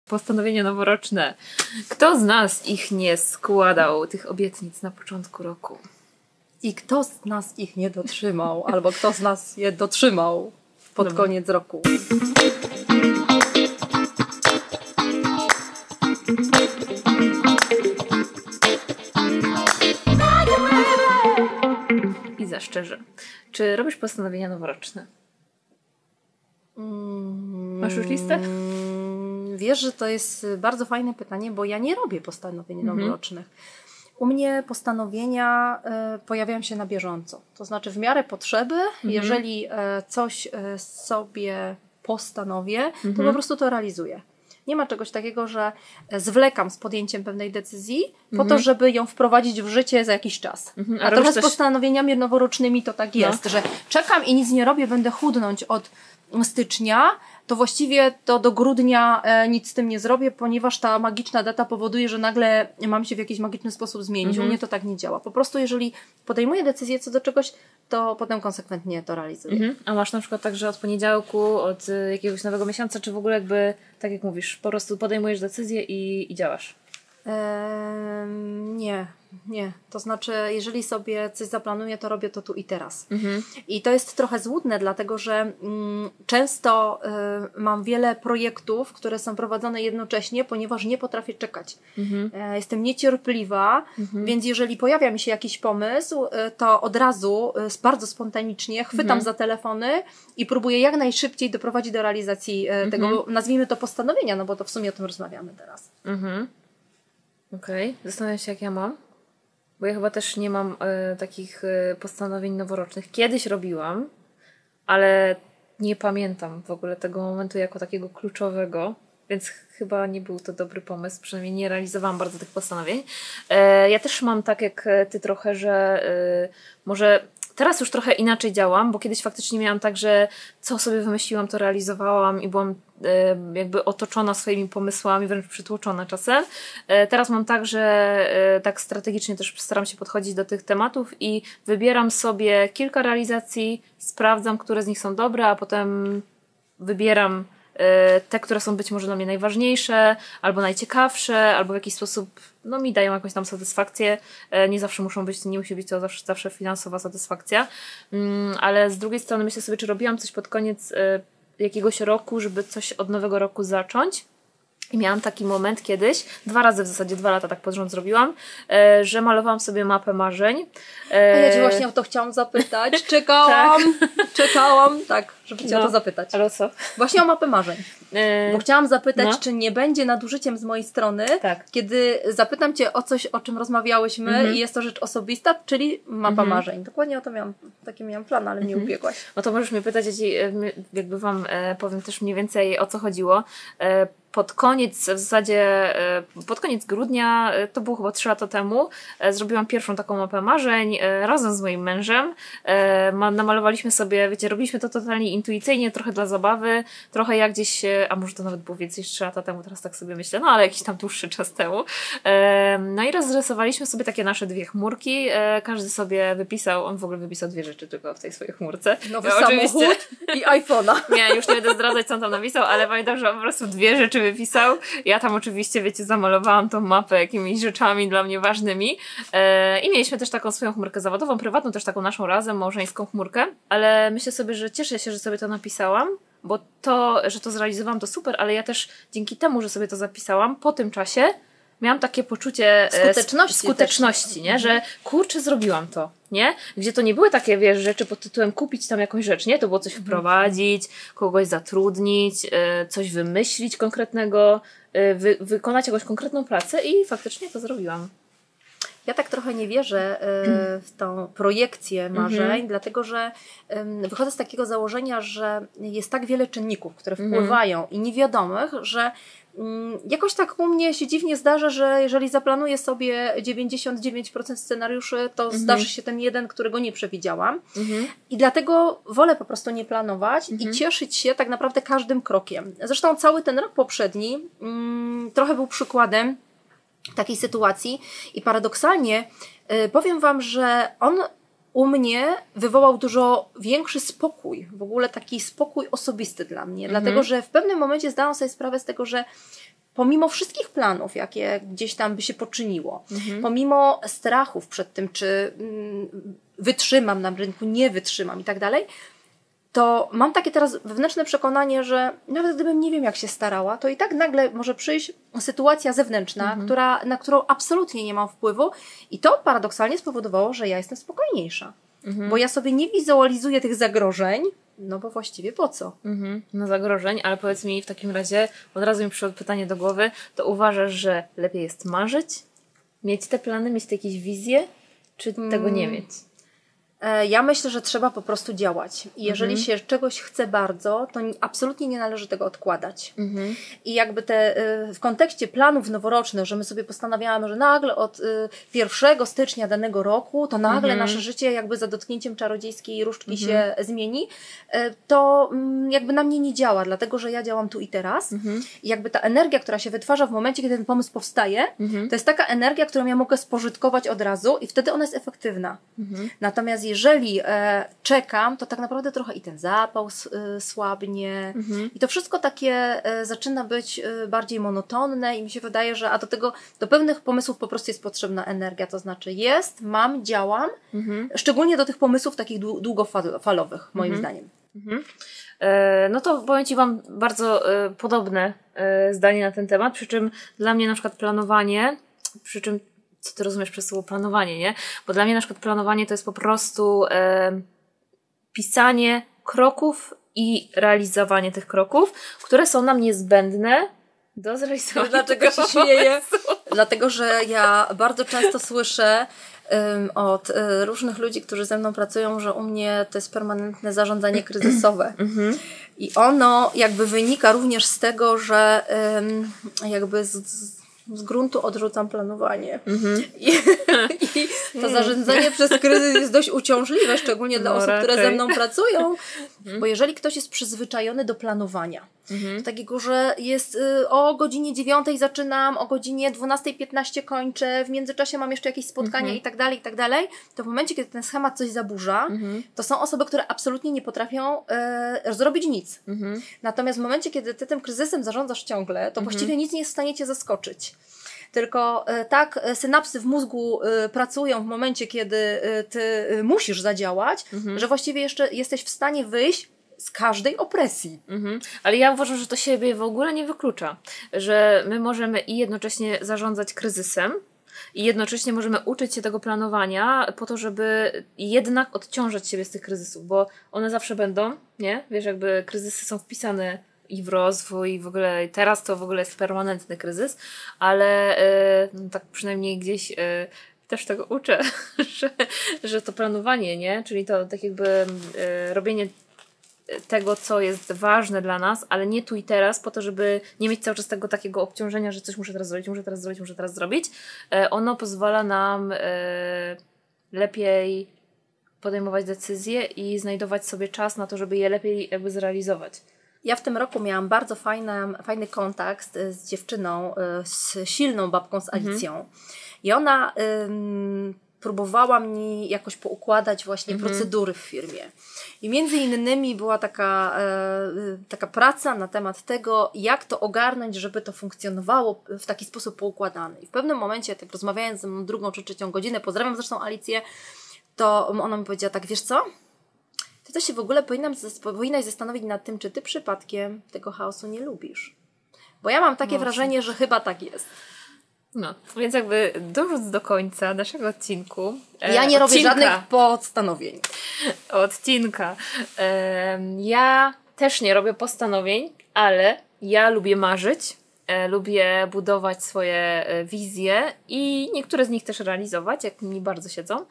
postanowienia noworoczne. Kto z nas ich nie składał, tych obietnic na początku roku? I kto z nas ich nie dotrzymał, albo kto z nas je dotrzymał pod koniec roku? Iza, szczerze, czy robisz postanowienia noworoczne? Masz już listę? Wiesz, że to jest bardzo fajne pytanie, bo ja nie robię postanowień noworocznych. U mnie postanowienia pojawiają się na bieżąco. To znaczy w miarę potrzeby, jeżeli coś sobie postanowię, to po prostu to realizuję. Nie ma czegoś takiego, że zwlekam z podjęciem pewnej decyzji po to, żeby ją wprowadzić w życie za jakiś czas. A trochę z postanowieniami noworocznymi to tak jest, że czekam i nic nie robię, będę chudnąć od stycznia, to właściwie to do grudnia nic z tym nie zrobię, ponieważ ta magiczna data powoduje, że nagle mam się w jakiś magiczny sposób zmienić. U mnie to tak nie działa. Po prostu jeżeli podejmuję decyzję co do czegoś, to potem konsekwentnie to realizuję. A masz na przykład tak, że od poniedziałku, od jakiegoś nowego miesiąca, czy w ogóle jakby, tak jak mówisz, po prostu podejmujesz decyzję i działasz? Nie. To znaczy, jeżeli sobie coś zaplanuję, to robię to tu i teraz. I to jest trochę złudne, dlatego że często mam wiele projektów, które są prowadzone jednocześnie, ponieważ nie potrafię czekać. Jestem niecierpliwa, więc jeżeli pojawia mi się jakiś pomysł, to od razu bardzo spontanicznie chwytam za telefony i próbuję jak najszybciej doprowadzić do realizacji tego, nazwijmy to postanowienia, no bo to w sumie o tym rozmawiamy teraz. Okej. Zastanawiam się, jak ja mam. Bo ja chyba też nie mam takich postanowień noworocznych. Kiedyś robiłam, ale nie pamiętam w ogóle tego momentu jako takiego kluczowego, więc chyba nie był to dobry pomysł. Przynajmniej nie realizowałam bardzo tych postanowień. Ja też mam tak jak ty trochę, że może teraz już trochę inaczej działam, bo kiedyś faktycznie miałam tak, że co sobie wymyśliłam, to realizowałam i byłam jakby otoczona swoimi pomysłami, wręcz przytłoczona czasem. Teraz mam tak, że tak strategicznie też staram się podchodzić do tych tematów i wybieram sobie kilka realizacji, sprawdzam, które z nich są dobre, a potem wybieram te, które są być może dla mnie najważniejsze, albo najciekawsze, albo w jakiś sposób mi dają jakąś tam satysfakcję. Nie zawsze nie musi być to zawsze finansowa satysfakcja. Ale z drugiej strony myślę sobie, czy robiłam coś pod koniec jakiegoś roku, żeby coś od nowego roku zacząć. I miałam taki moment kiedyś, 2 razy w zasadzie 2 lata tak pod rząd zrobiłam, że malowałam sobie mapę marzeń. A ja Cię właśnie o to chciałam zapytać. Czekałam, żeby Cię o to zapytać. Ale o co? Właśnie o mapę marzeń. Bo chciałam zapytać, czy nie będzie nadużyciem z mojej strony, kiedy zapytam Cię o coś, o czym rozmawiałyśmy i jest to rzecz osobista, czyli mapa marzeń. Dokładnie o to taki miałam plan, ale mnie ubiegłaś. No to możesz mnie pytać, ja Ci jakby Wam powiem też mniej więcej o co chodziło. Pod koniec grudnia, to było chyba 3 lata temu, zrobiłam pierwszą taką mapę marzeń razem z moim mężem. Namalowaliśmy sobie, wiecie, robiliśmy to totalnie intuicyjnie, trochę dla zabawy, trochę jak gdzieś, a może to nawet było więcej niż 3 lata temu, teraz tak sobie myślę, ale jakiś tam dłuższy czas temu. No i rozrysowaliśmy sobie takie nasze 2 chmurki, każdy sobie wypisał, on w ogóle wypisał 2 rzeczy tylko w tej swojej chmurce. Nowy samochód i iPhone'a. Nie, już nie będę zdradzać, co on tam napisał, ale pamiętam, że on po prostu 2 rzeczy wypisał. Ja tam oczywiście, wiecie, zamalowałam tą mapę jakimiś rzeczami dla mnie ważnymi i mieliśmy też taką swoją chmurkę zawodową, prywatną, też taką naszą razem, małżeńską chmurkę, ale myślę sobie, że cieszę się, że sobie to napisałam, bo to, że to zrealizowałam, to super, ale ja też dzięki temu, że sobie to zapisałam, po tym czasie miałam takie poczucie skuteczności, nie? Że kurczę, zrobiłam to, nie? Gdzie to nie były takie, wiesz, rzeczy pod tytułem kupić tam jakąś rzecz, nie? To było coś wprowadzić, kogoś zatrudnić, coś wymyślić konkretnego, wykonać jakąś konkretną pracę i faktycznie to zrobiłam. Ja tak trochę nie wierzę w tą projekcję marzeń, dlatego że wychodzę z takiego założenia, że jest tak wiele czynników, które wpływają i niewiadomych, że jakoś tak u mnie się dziwnie zdarza, że jeżeli zaplanuję sobie 99% scenariuszy, to zdarzy się ten jeden, którego nie przewidziałam. I dlatego wolę po prostu nie planować i cieszyć się tak naprawdę każdym krokiem. Zresztą cały ten rok poprzedni trochę był przykładem takiej sytuacji i paradoksalnie powiem Wam, że on u mnie wywołał dużo większy spokój, w ogóle taki spokój osobisty dla mnie, dlatego że w pewnym momencie zdałam sobie sprawę z tego, że pomimo wszystkich planów, jakie gdzieś tam by się poczyniło, pomimo strachów przed tym, czy wytrzymam na rynku, nie wytrzymam i tak dalej, to mam takie teraz wewnętrzne przekonanie, że nawet gdybym nie wiem jak się starała, to i tak nagle może przyjść sytuacja zewnętrzna, na którą absolutnie nie mam wpływu i to paradoksalnie spowodowało, że ja jestem spokojniejsza. Bo ja sobie nie wizualizuję tych zagrożeń, no bo właściwie po co? No zagrożeń, ale powiedz mi w takim razie, od razu mi przyszło pytanie do głowy, to uważasz, że lepiej jest marzyć? Mieć te plany, mieć te jakieś wizje? Czy tego nie mieć? Ja myślę, że trzeba po prostu działać. I jeżeli się czegoś chce bardzo, to absolutnie nie należy tego odkładać. I jakby w kontekście planów noworocznych, że my sobie postanawiamy, że nagle od 1 stycznia danego roku, to nagle nasze życie jakby za dotknięciem czarodziejskiej różdżki się zmieni, to jakby na mnie nie działa, dlatego że ja działam tu i teraz. I jakby ta energia, która się wytwarza w momencie, kiedy ten pomysł powstaje, to jest taka energia, którą ja mogę spożytkować od razu i wtedy ona jest efektywna. Natomiast jeżeli czekam, to tak naprawdę trochę i ten zapał słabnie i to wszystko takie zaczyna być bardziej monotonne i mi się wydaje, że do pewnych pomysłów po prostu jest potrzebna energia, to znaczy mam, działam, szczególnie do tych pomysłów takich długofalowych, moim zdaniem. No to powiem Ci, mam bardzo podobne zdanie na ten temat, przy czym dla mnie na przykład planowanie, co Ty rozumiesz przez słowo planowanie, nie? Bo dla mnie na przykład planowanie to jest po prostu pisanie kroków i realizowanie tych kroków, które są nam niezbędne do zrealizowania. Dlaczego się śmieję? Dlatego, że ja bardzo często słyszę od różnych ludzi, którzy ze mną pracują, że u mnie to jest permanentne zarządzanie kryzysowe. I ono jakby wynika również z tego, że jakby z gruntu odrzucam planowanie. I to zarządzanie przez kryzys jest dość uciążliwe, szczególnie dla osób, które ze mną pracują, bo jeżeli ktoś jest przyzwyczajony do planowania, takiego, że jest o godzinie 9 zaczynam, o godzinie 12:15 kończę, w międzyczasie mam jeszcze jakieś spotkania i tak dalej, to w momencie, kiedy ten schemat coś zaburza, to są osoby, które absolutnie nie potrafią zrobić nic. Natomiast w momencie, kiedy ty tym kryzysem zarządzasz ciągle, to właściwie nic nie jest w stanie cię zaskoczyć. Tylko tak synapsy w mózgu pracują w momencie, kiedy ty musisz zadziałać, że właściwie jeszcze jesteś w stanie wyjść z każdej opresji. Ale ja uważam, że to siebie w ogóle nie wyklucza. Że my możemy i jednocześnie zarządzać kryzysem, i jednocześnie możemy uczyć się tego planowania po to, żeby jednak odciążać siebie z tych kryzysów, bo one zawsze będą, nie? Wiesz, jakby kryzysy są wpisane i w rozwój, i w ogóle teraz to w ogóle jest permanentny kryzys, ale no tak przynajmniej gdzieś też tego uczę, że to planowanie, nie? Czyli to tak jakby robienie tego, co jest ważne dla nas, ale nie tu i teraz, po to, żeby nie mieć cały czas tego takiego obciążenia, że coś muszę teraz zrobić. Ono pozwala nam lepiej podejmować decyzje i znajdować sobie czas na to, żeby je lepiej jakby zrealizować. Ja w tym roku miałam bardzo fajny kontakt z dziewczyną, z silną babką, z Alicją. I ona próbowała mi jakoś poukładać właśnie procedury w firmie. I między innymi była taka praca na temat tego, jak to ogarnąć, żeby to funkcjonowało w taki sposób poukładany. I w pewnym momencie, tak rozmawiając ze mną 2. czy 3 godzinę, pozdrawiam zresztą Alicję, to ona mi powiedziała tak, wiesz co? Ty to się w ogóle powinnaś zastanowić nad tym, czy ty przypadkiem tego chaosu nie lubisz. Bo ja mam takie wrażenie, że chyba tak jest. No, więc jakby dążąc do końca naszego odcinku... Ja nie robię żadnych postanowień. Odcinka. Ja też nie robię postanowień, ale ja lubię marzyć, lubię budować swoje wizje i niektóre z nich też realizować, jak mi bardzo siedzą.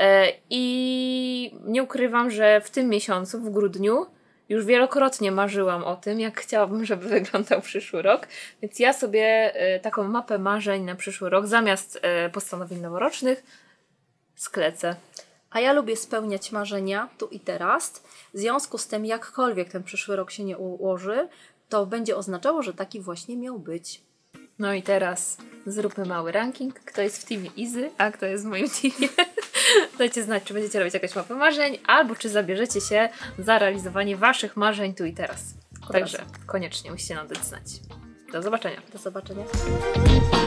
I nie ukrywam, że w tym miesiącu, w grudniu, już wielokrotnie marzyłam o tym, jak chciałabym, żeby wyglądał przyszły rok. Więc ja sobie taką mapę marzeń na przyszły rok zamiast postanowień noworocznych sklecę. A ja lubię spełniać marzenia tu i teraz. W związku z tym, jakkolwiek ten przyszły rok się nie ułoży, to będzie oznaczało, że taki właśnie miał być. No i teraz zróbmy mały ranking. Kto jest w teamie Izy, a kto jest w moim teamie. Dajcie znać, czy będziecie robić jakąś mapę marzeń, albo czy zabierzecie się za realizowanie waszych marzeń tu i teraz. Także koniecznie musicie nam dać znać. Do zobaczenia. Do zobaczenia.